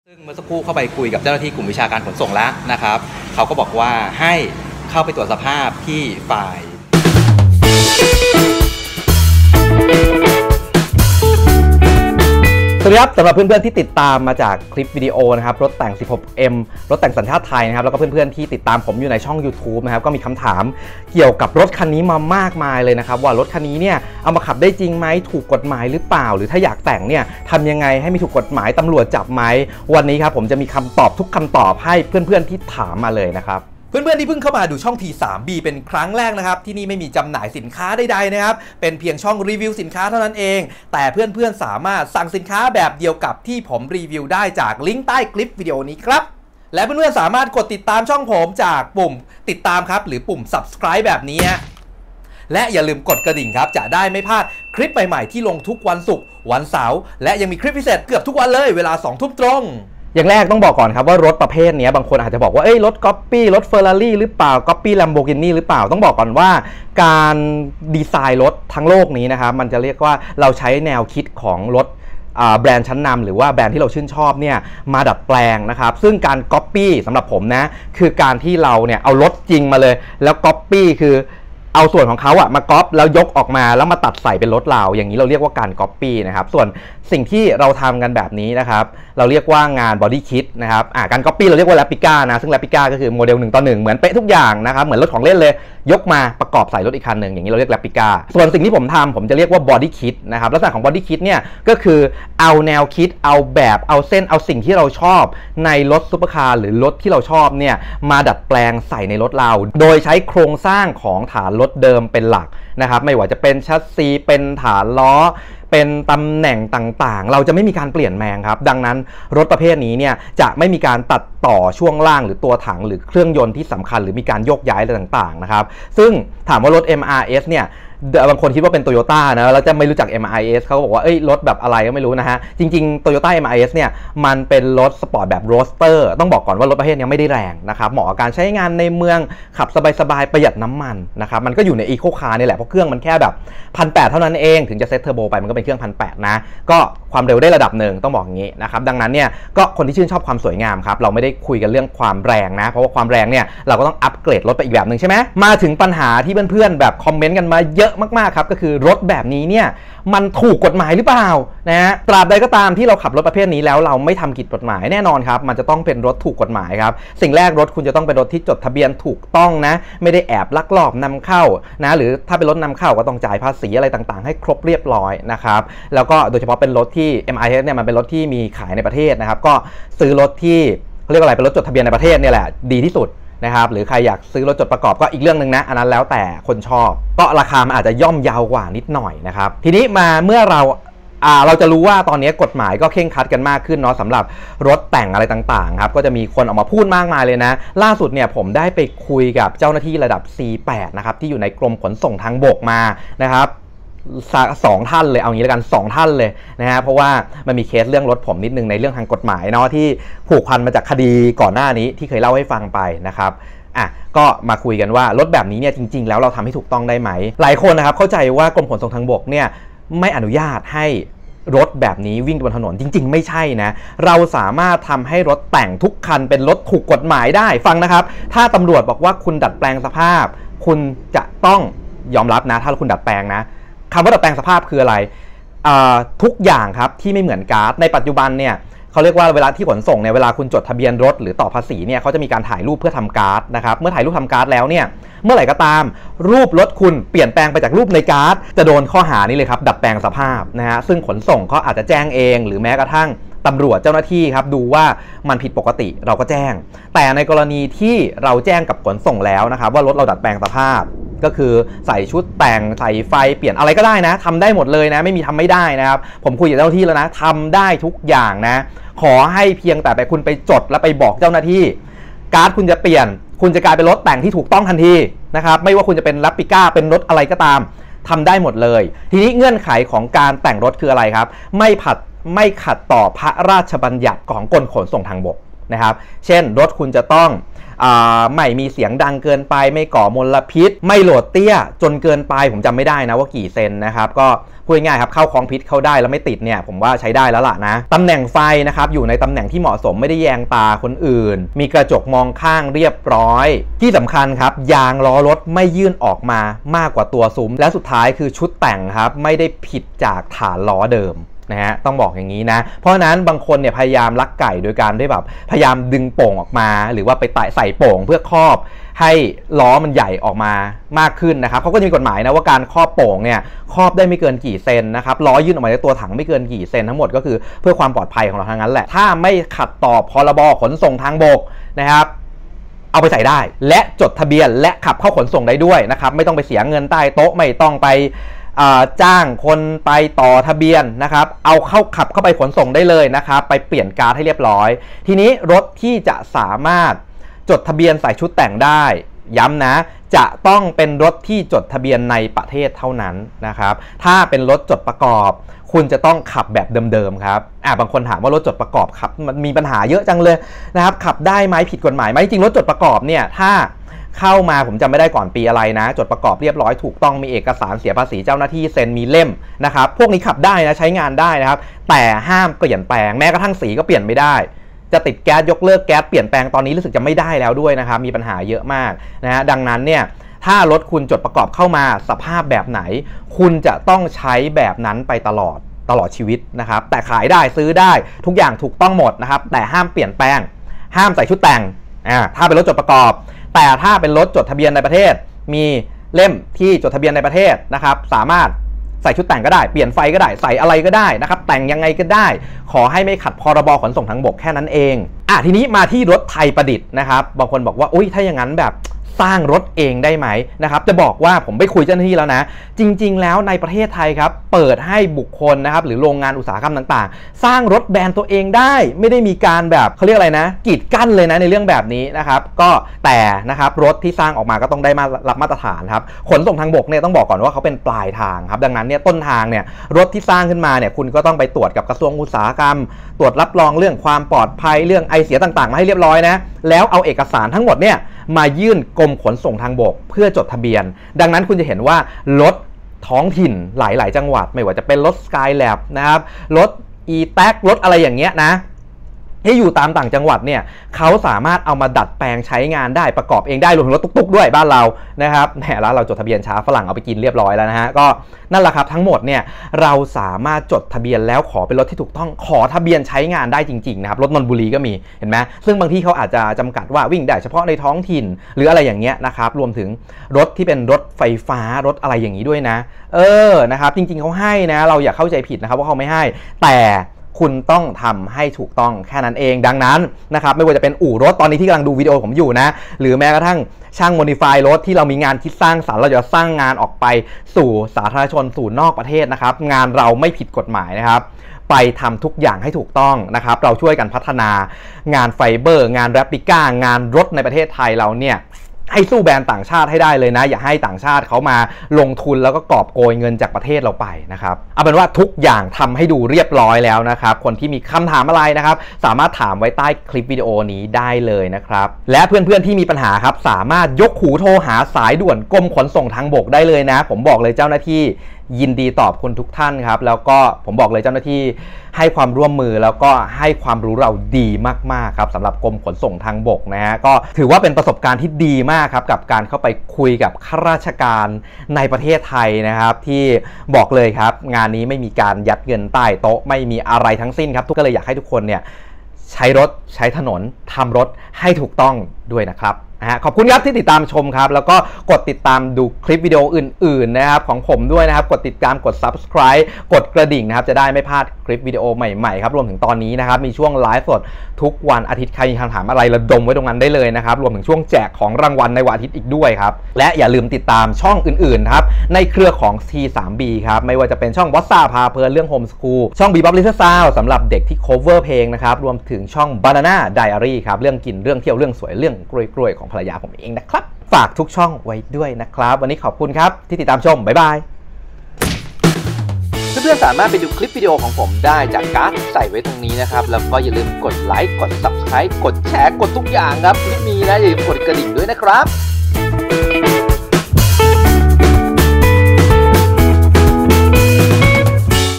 ซึ่งเมื่อสักครู่เข้าไปคุยกับเจ้าหน้าที่กลุ่มวิชาการขนส่งแล้วนะครับเขาก็บอกว่าให้เข้าไปตรวจสภาพที่ฝ่ายสวัสดีครับสำหรับเพื่อนๆที่ติดตามมาจากคลิปวิดีโอนะครับรถแต่ง 16M รถแต่งสัญชาติไทยนะครับแล้วก็เพื่อนๆที่ติดตามผมอยู่ในช่อง YouTube นะครับก็มีคำถามเกี่ยวกับรถคันนี้มามากมายเลยนะครับว่ารถคันนี้เนี่ยเอามาขับได้จริงไหมถูกกฎหมายหรือเปล่าหรือถ้าอยากแต่งเนี่ยทำยังไงให้ไม่ถูกกฎหมายตำรวจจับไหมวันนี้ครับผมจะมีคำตอบทุกคำตอบให้เพื่อนๆที่ถามมาเลยนะครับเพื่อนๆที่เพิ่งเข้ามาดูช่อง T3B เป็นครั้งแรกนะครับที่นี่ไม่มีจำหน่ายสินค้าใดๆนะครับเป็นเพียงช่องรีวิวสินค้าเท่านั้นเองแต่เพื่อนๆสามารถสั่งสินค้าแบบเดียวกับที่ผมรีวิวได้จากลิงก์ใต้คลิปวิดีโอนี้ครับและเพื่อนๆสามารถกดติดตามช่องผมจากปุ่มติดตามครับหรือปุ่ม subscribe แบบนี้และอย่าลืมกดกระดิ่งครับจะได้ไม่พลาดคลิปใหม่ๆที่ลงทุกวันศุกร์วันเสาร์และยังมีคลิปพิเศษเกือบทุกวันเลยเวลา 20:00 น.ตรงอย่างแรกต้องบอกก่อนครับว่ารถประเภทนี้บางคนอาจจะบอกว่าเอ้ยรถก๊อปปี้รถเฟอร์รารี่หรือเปล่าก๊อปปี้ลัมโบกินีหรือเปล่าต้องบอกก่อนว่าการดีไซน์รถทั้งโลกนี้นะครับมันจะเรียกว่าเราใช้แนวคิดของรถแบรนด์ชั้นนำหรือว่าแบรนด์ที่เราชื่นชอบเนี่ยมาดัดแปลงนะครับซึ่งการก๊อปปี้สำหรับผมนะคือการที่เราเนี่ยเอารถจริงมาเลยแล้วก๊อปปี้คือเอาส่วนของเขาอะมาก๊อปแล้วยกออกมาแล้วมาตัดใส่เป็นรถเราอย่างนี้เราเรียกว่าการก๊อปปี้นะครับส่วนสิ่งที่เราทำกันแบบนี้นะครับเราเรียกว่างานบอดี้คิดนะครับการก๊อปปี้เราเรียกว่าแรปปิก้านะซึ่งแรปปิก้าก็คือโมเดล1 ต่อ 1เหมือนเป๊ะทุกอย่างนะครับเหมือนรถของเล่นเลยยกมาประกอบใส่รถอีกคันหนึ่งอย่างนี้เราเรียกแรปปิก้าส่วนสิ่งที่ผมทำผมจะเรียกว่าบอดี้คิดนะครับลักษณะของบอดี้คิดเนี่ยก็คือเอาแนวคิดเอาแบบเอาเส้นเอาสิ่งที่เราชอบในรถซุปเปอร์คาร์หรือรถที่เราชอบเนี่ยมาดัดแปลงใส่ในรถเราโดยใช้โครงสร้างของฐานรถเดิมเป็นหลักนะครับไม่ว่าจะเป็นชัสซีเป็นฐานล้อเป็นตำแหน่งต่างๆเราจะไม่มีการเปลี่ยนแปลงครับดังนั้นรถประเภทนี้เนี่ยจะไม่มีการตัดต่อช่วงล่างหรือตัวถังหรือเครื่องยนต์ที่สำคัญหรือมีการโยกย้ายอะไรต่างๆนะครับซึ่งถามว่ารถ MRS เนี่ยบางคนคิดว่าเป็น Toyota นะแล้วจะไม่รู้จัก MRS เขาบอกว่าเอ้ยรถแบบอะไรก็ไม่รู้นะฮะจริงๆ Toyota MRS เนี่ยมันเป็นรถสปอร์ตแบบโรสเตอร์ต้องบอกก่อนว่ารถประเภทนี้ไม่ได้แรงนะครับเหมาะกับการใช้งานในเมืองขับสบายๆประหยัดน้ำมันนะครับมันก็อยู่ในอีโคคาร์นี่แหละเพราะเครื่องมันแค่แบบ 1,800 เท่านั้นเองถึงจะเซตเทอร์โบไปมันก็เป็นเครื่อง 1,800 นะก็ความเร็วได้ระดับหนึ่งต้องบอกอย่างนี้นะครับดังนั้นเนี่ยก็คนที่ชื่นชอบความสวยงามครับเราไม่ได้คุยกันเรื่องความแรงนะเพราะว่าความแรงเนี่ยเราก็ต้องอัปเกรดรถไปอีกแบบหนึ่งใช่ไหมมาถึงปัญหาที่เพื่อนๆแบบคอมเมนต์กันมาเยอะมากๆครับก็คือรถแบบนี้เนี่ยมันถูกกฎหมายหรือเปล่านะฮะตราบใดก็ตามที่เราขับรถประเภทนี้แล้วเราไม่ทำผิดกฎหมายแน่นอนครับมันจะต้องเป็นรถถูกกฎหมายครับสิ่งแรกรถคุณจะต้องเป็นรถที่จดทะเบียนถูกต้องนะไม่ได้แอบลักลอบนำเข้านะหรือถ้าเป็นรถนำเข้าก็ต้องจ่ายภาษีอะไรต่างๆให้ครบเรียบร้อยนะครับแล้วก็โดยเฉพาะเป็นรถที่ MRS เนี่ยมันเป็นรถที่มีขายในประเทศนะครับก็ซื้อรถที่เขาเรียกอะไรเป็นรถจดทะเบียนในประเทศเนี่ยแหละดีที่สุดนะครับหรือใครอยากซื้อรถจดประกอบก็อีกเรื่องนึงนะอันนั้นแล้วแต่คนชอบก็ราคามันอาจจะย่อมเยาวกว่านิดหน่อยนะครับทีนี้มาเมื่อเราจะรู้ว่าตอนนี้กฎหมายก็เคร่งครัดกันมากขึ้นเนาะสำหรับรถแต่งอะไรต่างๆครับก็จะมีคนออกมาพูดมากมายเลยนะล่าสุดเนี่ยผมได้ไปคุยกับเจ้าหน้าที่ระดับ C8 นะครับที่อยู่ในกรมขนส่งทางบกมานะครับ2 ท่านเลยเอางี้แล้วกัน2 ท่านเลยนะฮะเพราะว่ามันมีเคสเรื่องรถผมนิดนึงในเรื่องทางกฎหมายเนาะที่ผูกพันมาจากคดีก่อนหน้านี้ที่เคยเล่าให้ฟังไปนะครับก็มาคุยกันว่ารถแบบนี้เนี่ยจริงๆแล้วเราทำให้ถูกต้องได้ไหมหลายคนนะครับเข้าใจว่ากรมขนส่งทางบกเนี่ยไม่อนุญาตให้รถแบบนี้วิ่งบนถนนจริงๆไม่ใช่นะเราสามารถทำให้รถแต่งทุกคันเป็นรถถูกกฎหมายได้ฟังนะครับถ้าตำรวจบอกว่าคุณดัดแปลงสภาพคุณจะต้องยอมรับนะถ้าคุณดัดแปลงนะคำว่าดัดแปลงสภาพคืออะไรทุกอย่างครับที่ไม่เหมือนการ์ดในปัจจุบันเนี่ยเขาเรียกว่าเวลาที่ขนส่งเนี่ยเวลาคุณจดทะเบียนรถหรือต่อภาษีเนี่ยเขาจะมีการถ่ายรูปเพื่อทำการ์ดนะครับเมื่อถ่ายรูปทำการ์ดแล้วเนี่ยเมื่อไหร่ก็ตามรูปรถคุณเปลี่ยนแปลงไปจากรูปในการ์ดจะโดนข้อหานี้เลยครับดัดแปลงสภาพนะฮะซึ่งขนส่งเขาอาจจะแจ้งเองหรือแม้กระทั่งตำรวจเจ้าหน้าที่ครับดูว่ามันผิดปกติเราก็แจ้งแต่ในกรณีที่เราแจ้งกับขนส่งแล้วนะครับว่ารถเราดัดแปลงสภาพก็คือใส่ชุดแต่งใส่ไฟเปลี่ยนอะไรก็ได้นะทำได้หมดเลยนะไม่มีทำไม่ได้นะครับผมคุยกับเจ้าหน้าที่แล้วนะทำได้ทุกอย่างนะขอให้เพียงแต่คุณไปจดแล้วไปบอกเจ้าหน้าที่การ์ดคุณจะเปลี่ยนคุณจะกลายเป็นรถแต่งที่ถูกต้องทันทีนะครับไม่ว่าคุณจะเป็นแรปปิก้าเป็นรถอะไรก็ตามทำได้หมดเลยทีนี้เงื่อนไขของการแต่งรถคืออะไรครับไม่ขัดต่อพระราชบัญญัติของกรมขนส่งทางบกนะครับเช่นรถคุณจะต้องไม่มีเสียงดังเกินไปไม่ก่อมลพิษไม่โหลดเตี้ยจนเกินไปผมจำไม่ได้นะว่ากี่เซนนะครับก็พูดง่ายๆครับเข้าคลองพิษเข้าได้แล้วไม่ติดเนี่ยผมว่าใช้ได้แล้วล่ะนะตำแหน่งไฟนะครับอยู่ในตำแหน่งที่เหมาะสมไม่ได้แยงตาคนอื่นมีกระจกมองข้างเรียบร้อยที่สำคัญครับยางล้อรถไม่ยื่นออกมามากกว่าตัวซุ้มและสุดท้ายคือชุดแต่งครับไม่ได้ผิดจากฐานล้อเดิมนะฮะต้องบอกอย่างนี้นะเพราะฉะนั้นบางคนเนี่ยพยายามลักไก่โดยการได้แบบพยายามดึงโป่งออกมาหรือว่าไปใส่โป่งเพื่อครอบให้ล้อมันใหญ่ออกมามากขึ้นนะครับเขาก็จะมีกฎหมายนะว่าการครอบโป่งเนี่ยครอบได้ไม่เกินกี่เซนนะครับล้อยื่นออกมาจากตัวถังไม่เกินกี่เซนทั้งหมดก็คือเพื่อความปลอดภัยของเราทั้งนั้นแหละถ้าไม่ขัดต่อพรบขนส่งทางบกนะครับเอาไปใส่ได้และจดทะเบียนและขับเข้าขนส่งได้ด้วยนะครับไม่ต้องไปเสียเงินใต้โต๊ะไม่ต้องไปจ้างคนไปต่อทะเบียนนะครับเอาขับเข้าไปขนส่งได้เลยนะครับไปเปลี่ยนการ์ดให้เรียบร้อยทีนี้รถที่จะสามารถจดทะเบียนใส่ชุดแต่งได้ย้ำนะจะต้องเป็นรถที่จดทะเบียนในประเทศเท่านั้นนะครับถ้าเป็นรถจดประกอบคุณจะต้องขับแบบเดิมๆครับบางคนถามว่ารถจดประกอบขับมันมีปัญหาเยอะจังเลยนะครับขับได้ไหมผิดกฎหมายไหมจริงรถจดประกอบเนี่ยถ้าเข้ามาผมจำไม่ได้ก่อนปีอะไรนะจดประกอบเรียบร้อยถูกต้องมีเอกสารเสียภาษีเจ้าหน้าที่เซ็นมีเล่มนะครับพวกนี้ขับได้นะใช้งานได้นะครับแต่ห้ามเปลี่ยนแปลงแม้กระทั่งสีก็เปลี่ยนไม่ได้จะติดแก๊สยกเลิกแก๊สเปลี่ยนแปลงตอนนี้รู้สึกจะไม่ได้แล้วด้วยนะครับมีปัญหาเยอะมากนะฮะดังนั้นเนี่ยถ้ารถคุณจดประกอบเข้ามาสภาพแบบไหนคุณจะต้องใช้แบบนั้นไปตลอดชีวิตนะครับแต่ขายได้ซื้อได้ทุกอย่างถูกต้องหมดนะครับแต่ห้ามเปลี่ยนแปลงห้ามใส่ชุดแต่งถ้าเป็นรถจดประกอบแต่ถ้าเป็นรถจดทะเบียนในประเทศมีเล่มที่จดทะเบียนในประเทศนะครับสามารถใส่ชุดแต่งก็ได้เปลี่ยนไฟก็ได้ใส่อะไรก็ได้นะครับแต่งยังไงก็ได้ขอให้ไม่ขัดพรบขนส่งทางบกแค่นั้นเองทีนี้มาที่รถไทยประดิษฐ์นะครับบางคนบอกว่าอุ้ยถ้าอย่างนั้นแบบสร้างรถเองได้ไหมนะครับจะบอกว่าผมไปคุยเจ้าหน้าที่แล้วนะจริงๆแล้วในประเทศไทยครับเปิดให้บุคคลนะครับหรือโรงงานอุตสาหกรรมต่างๆสร้างรถแบรนด์ตัวเองได้ไม่ได้มีการแบบเขาเรียกอะไรนะกีดกั้นเลยนะในเรื่องแบบนี้นะครับก็แต่นะครับรถที่สร้างออกมาก็ต้องได้มารับมาตรฐานครับขนส่งทางบกเนี่ยต้องบอกก่อนว่าเขาเป็นปลายทางครับดังนั้นเนี่ยต้นทางเนี่ยรถที่สร้างขึ้นมาเนี่ยคุณก็ต้องไปตรวจกับกระทรวงอุตสาหกรรมตรวจรับรองเรื่องความปลอดภัยเรื่องไอเสียต่างๆมาให้เรียบร้อยนะแล้วเอาเอกสารทั้งหมดเนี่ยมายื่นกรมขนส่งทางบกเพื่อจดทะเบียนดังนั้นคุณจะเห็นว่ารถท้องถิ่นหลายๆจังหวัดไม่ว่าจะเป็นรถ Skylab นะครับรถ e-tag รถอะไรอย่างเงี้ยนะที่อยู่ตามต่างจังหวัดเนี่ยเขาสามารถเอามาดัดแปลงใช้งานได้ประกอบเองได้รวมถึงรถตุ๊กๆด้วยบ้านเรานะครับแหมแล้วเราจดทะเบียนช้าฝรั่งเอาไปกินเรียบร้อยแล้วนะฮะก็นั่นแหละครับทั้งหมดเนี่ยเราสามารถจดทะเบียนแล้วขอเป็นรถที่ถูกต้องขอทะเบียนใช้งานได้จริงๆนะครับรถนนทบุรีก็มีเห็นไหมซึ่งบางที่เขาอาจจะจำกัดว่าวิ่งได้เฉพาะในท้องถิ่นหรืออะไรอย่างเงี้ยนะครับรวมถึงรถที่เป็นรถไฟฟ้ารถอะไรอย่างนี้ด้วยนะนะครับจริงๆเขาให้นะเราอย่าเข้าใจผิดนะครับว่าเขาไม่ให้แต่คุณต้องทำให้ถูกต้องแค่นั้นเองดังนั้นนะครับไม่ว่าจะเป็นอู่รถตอนนี้ที่กำลังดูวิดีโอผมอยู่นะหรือแม้กระทั่งช่างโมดิฟายรถที่เรามีงานคิดสร้างสรรค์เราจะสร้างงานออกไปสู่สาธารณชนสู่นอกประเทศนะครับงานเราไม่ผิดกฎหมายนะครับไปทำทุกอย่างให้ถูกต้องนะครับเราช่วยกันพัฒนางานไฟเบอร์งานแรปลิก้างานรถในประเทศไทยเราเนี่ยให้สู้แบรนด์ต่างชาติให้ได้เลยนะอย่าให้ต่างชาติเขามาลงทุนแล้วก็กอบโกยเงินจากประเทศเราไปนะครับเอาเป็นว่าทุกอย่างทำให้ดูเรียบร้อยแล้วนะครับคนที่มีคำถามอะไรนะครับสามารถถามไว้ใต้คลิปวิดีโอนี้ได้เลยนะครับและเพื่อนๆที่มีปัญหาครับสามารถยกหูโทรหาสายด่วนกรมขนส่งทางบกได้เลยนะผมบอกเลยเจ้าหน้าที่ยินดีตอบคุณทุกท่านครับแล้วก็ผมบอกเลยเจ้าหน้าที่ให้ความร่วมมือแล้วก็ให้ความรู้เราดีมากๆครับสำหรับกรมขนส่งทางบกนะฮะก็ถือว่าเป็นประสบการณ์ที่ดีมากครับกับการเข้าไปคุยกับข้าราชการในประเทศไทยนะครับที่บอกเลยครับงานนี้ไม่มีการยัดเงินใต้โต๊ะไม่มีอะไรทั้งสิ้นครับก็เลยอยากให้ทุกคนเนี่ยใช้รถใช้ถนนทำรถให้ถูกต้องด้วยนะครับขอบคุณครับที่ติดตามชมครับแล้วก็กดติดตามดูคลิปวิดีโออื่นๆนะครับของผมด้วยนะครับกดติดตามกด Subscribe กดกระดิ่งนะครับจะได้ไม่พลาดคลิปวิดีโอใหม่ๆครับรวมถึงตอนนี้นะครับมีช่วงไลฟ์สดทุกวันอาทิตย์ใครมีคำถามอะไรระดมไว้ตรงนั้นได้เลยนะครับรวมถึงช่วงแจกของรางวัลในวันอาทิตย์อีกด้วยครับและอย่าลืมติดตามช่องอื่นๆครับในเครือของ T3B ครับไม่ว่าจะเป็นช่องวัดซ่าพาเพลินเรื่องโฮมสคูลช่อง Bebop Little Sound สำหรับเด็กที่ cover เพลงนะครับรวมถึงช่อง Banana Diary ครับเรื่องกินเรื่องเที่ยวเรื่องสวยเรื่องกล้วยๆของภรรยาผมเองนะครับฝากทุกช่องไว้ด้วยนะครับวันนี้ขอบคุณครับที่ติดตามชมบ๊ายบายเพื่อนๆสามารถไปดูคลิปวิดีโอของผมได้จากการ์ดที่ใส่ไว้ตรงนี้นะครับแล้วก็อย่าลืมกดไลค์กด Subscribe กดแชร์กดทุกอย่างครับที่มีนะอย่าลืมกดกระดิ่งด้วยนะครับ